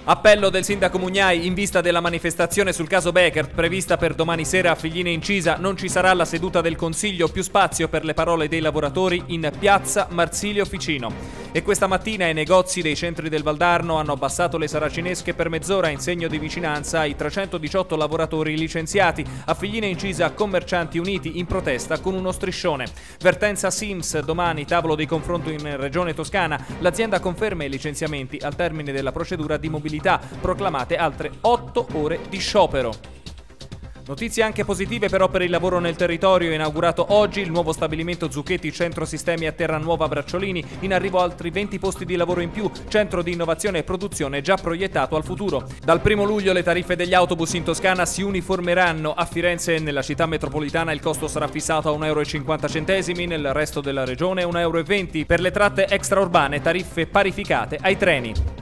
Appello del sindaco Mugnai in vista della manifestazione sul caso Bekaert prevista per domani sera a Figline Incisa. Non ci sarà la seduta del Consiglio, più spazio per le parole dei lavoratori in piazza Marsilio Ficino. E questa mattina i negozi dei centri del Valdarno hanno abbassato le saracinesche per mezz'ora in segno di vicinanza ai 318 lavoratori licenziati. A Figline Incisa commercianti uniti in protesta con uno striscione. Vertenza Sims, domani tavolo di confronto in Regione Toscana. L'azienda conferma i licenziamenti al termine della procedura di mobilità. Proclamate altre 8 ore di sciopero. Notizie anche positive però per il lavoro nel territorio. Inaugurato oggi il nuovo stabilimento Zucchetti Centro Sistemi a Terranuova Bracciolini. In arrivo altri 20 posti di lavoro in più. Centro di innovazione e produzione già proiettato al futuro. Dal 1 luglio le tariffe degli autobus in Toscana si uniformeranno. A Firenze e nella città metropolitana il costo sarà fissato a 1,50 €, nel resto della regione 1,20 €. Per le tratte extraurbane tariffe parificate ai treni.